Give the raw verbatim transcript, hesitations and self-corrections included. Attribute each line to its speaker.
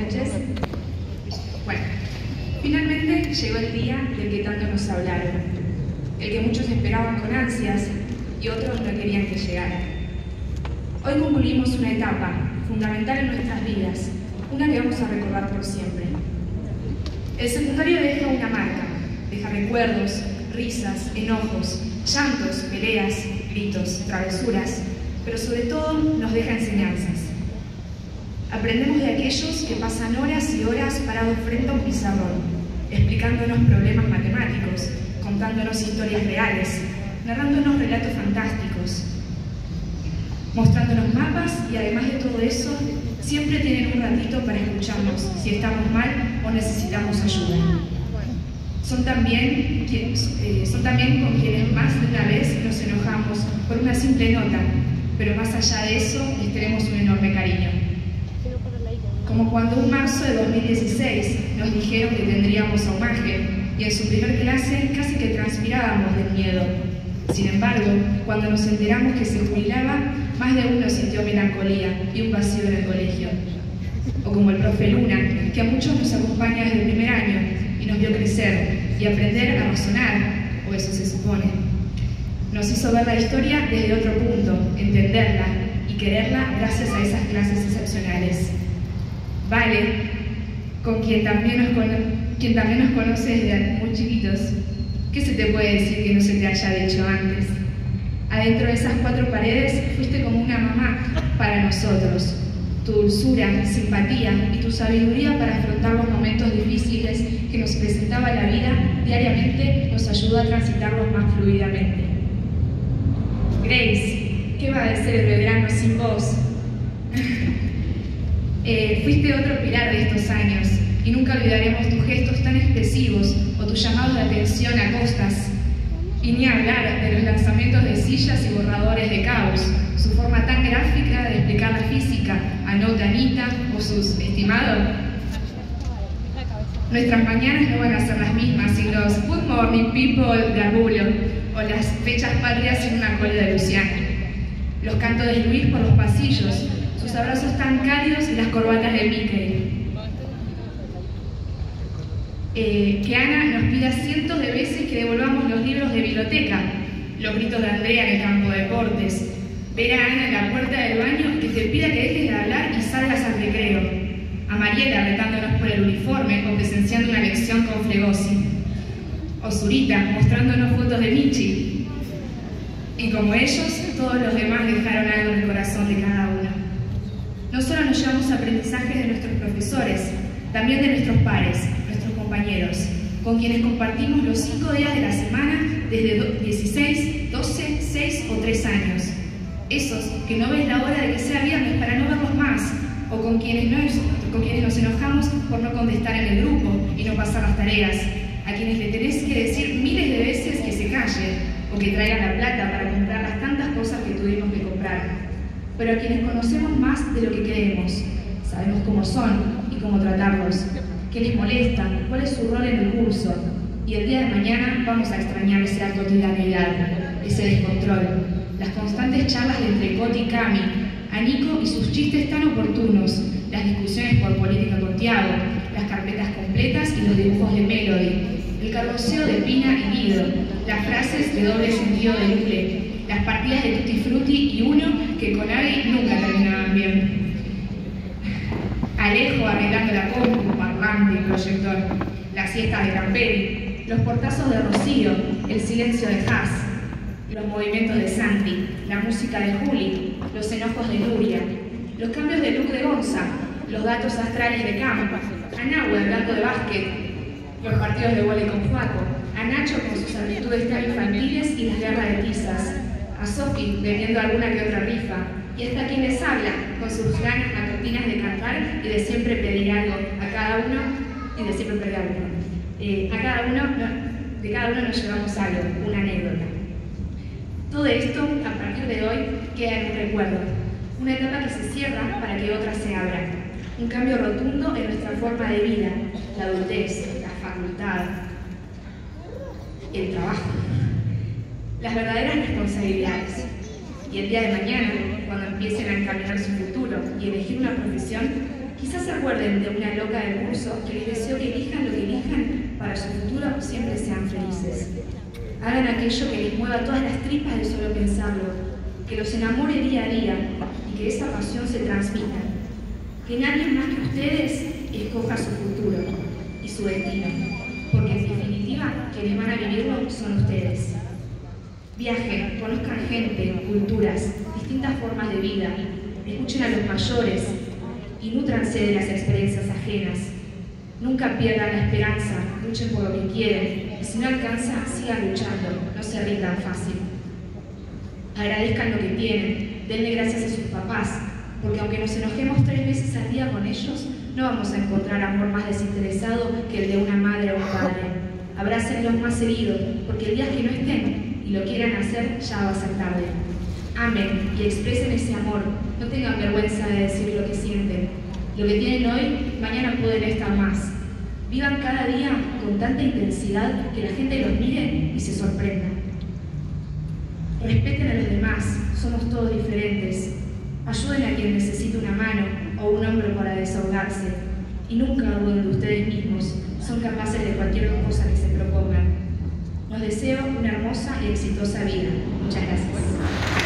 Speaker 1: noches. Bueno, finalmente llegó el día del que tanto nos hablaron, el que muchos esperaban con ansias y otros no querían que llegara. Hoy concluimos una etapa fundamental en nuestras vidas, una que vamos a recordar por siempre. El secundario deja una marca, deja recuerdos, risas, enojos, llantos, peleas, gritos, travesuras, pero sobre todo nos deja enseñanzas. Aprendemos de aquellos que pasan horas y horas parados frente a un pizarrón, explicándonos problemas matemáticos, contándonos historias reales, narrándonos relatos fantásticos, mostrándonos mapas y además de todo eso, siempre tienen un ratito para escucharnos si estamos mal o necesitamos ayuda. Son también, eh, son también con quienes más de una vez nos enojamos por una simple nota, pero más allá de eso les tenemos un enorme cariño. Como cuando en marzo de dos mil dieciséis nos dijeron que tendríamos a Umaje y en su primer clase casi que transpirábamos del miedo. Sin embargo, cuando nos enteramos que se jubilaba, más de uno sintió melancolía y un vacío en el colegio. O como el profe Luna, que a muchos nos acompaña desde el primer año y nos vio crecer y aprender a razonar, o eso se supone. Nos hizo ver la historia desde otro punto, entenderla y quererla gracias a esas clases excepcionales. Vale, con quien también nos, cono quien también nos conoce desde muy chiquitos, ¿qué se te puede decir que no se te haya dicho antes? Adentro de esas cuatro paredes fuiste como una mamá para nosotros. Tu dulzura, simpatía y tu sabiduría para afrontar los momentos difíciles que nos presentaba la vida diariamente nos ayudó a transitarlos más fluidamente. Grace, ¿qué va a ser el Belgrano sin vos? eh, fuiste otro pilar de estos años y nunca olvidaremos tus gestos tan expresivos o tus llamados de atención a costas. Y ni hablar de los lanzamientos de sillas y borradores de caos, su forma tan gráfica de explicar la física, anota Anita o sus estimados. Nuestras mañanas no van a ser las mismas sin los Good Morning People de Arbulo o las fechas patrias sin una cola de Luciano. Los cantos de Luis por los pasillos, sus abrazos tan cálidos y las corbatas de Mickey. Eh, que Ana nos pida cientos de veces que devolvamos los libros de biblioteca, los gritos de Andrea en el campo de deportes, ver a Ana en la puerta del baño y que te pida que dejes de hablar y salgas al recreo, a Mariela retándonos por el uniforme o presenciando una lección con Flegosi, o Zurita mostrándonos fotos de Michi. Y como ellos, todos los demás dejaron algo en el corazón de cada uno. No solo nos llevamos aprendizajes de nuestros profesores, también de nuestros pares, compañeros, con quienes compartimos los cinco días de la semana desde dieciséis, doce, seis o tres años. Esos que no ves la hora de que sea viernes para no verlos más, o con quienes, no, con quienes nos enojamos por no contestar en el grupo y no pasar las tareas, a quienes le tenés que decir miles de veces que se callen o que traigan la plata para comprar las tantas cosas que tuvimos que comprar. Pero a quienes conocemos más de lo que queremos, sabemos cómo son y cómo tratarlos, qué les molesta, cuál es su rol en el curso, y el día de mañana vamos a extrañar esa cotidianidad, ese descontrol, las constantes charlas de entre Coti y Cami, a Nico y sus chistes tan oportunos, las discusiones por política con Tiago, las carpetas completas y los dibujos de Melody, el carroceo de Pina y Guido, las frases de doble sentido de Lule, las partidas de Tutti Frutti y uno que con Abby nunca terminaban bien. Alejo arreglando la compu, parlante y proyector, las siestas de Camperi, los portazos de Rocío, el silencio de Haas, los movimientos de Santi, la música de Juli, los enojos de Nuria, los cambios de look de Gonza, los datos astrales de Campa, a Nahue hablando de básquet, los partidos de vóley con Juaco, a Nacho con sus actitudes tan infantiles y las guerras de tizas, a Sofi bebiendo alguna que otra rifa, y hasta quien les habla, con sus ganas matutinas de cantar y de siempre pedir algo a cada uno, y de siempre pedir algo. Eh, a cada uno, no, de cada uno nos llevamos algo, una anécdota. Todo esto, a partir de hoy, queda en un recuerdo, una etapa que se cierra para que otra se abra, un cambio rotundo en nuestra forma de vida, la adultez, la facultad, el trabajo, las verdaderas responsabilidades. Y el día de mañana, cuando empiecen a encaminar su futuro y elegir una profesión,
Speaker 2: Quizás se acuerden de una loca del curso que les deseo que elijan lo que elijan para su futuro siempre sean felices. Hagan aquello que les mueva todas las tripas de solo pensarlo, que los enamore día a día y que esa pasión se transmita. Que nadie más que ustedes escoja su futuro y su destino, porque en definitiva quienes van a vivirlo son ustedes. Viajen, conozcan gente, culturas, distintas formas de vida, escuchen a los mayores y nútranse de las experiencias ajenas. Nunca pierdan la esperanza, luchen por lo que quieren y si no alcanza, sigan luchando, no se rindan fácil. Agradezcan lo que tienen, denle gracias a sus papás, porque aunque nos enojemos tres veces al día con ellos, no vamos a encontrar amor más desinteresado que el de una madre o un padre. Abrácenlos más seguido, porque el día que no estén y lo quieran hacer, ya va a ser tarde. Amen y expresen ese amor, no tengan vergüenza de decir lo que sienten. Lo que tienen hoy, mañana pueden estar más. Vivan cada día con tanta intensidad que la gente los mire y se sorprenda. Respeten a los demás, somos todos diferentes. Ayuden a quien necesite una mano o un hombro para desahogarse. Y nunca duden de ustedes mismos, son capaces de cualquier cosa que se propongan. Los deseo una hermosa y exitosa vida. Muchas gracias.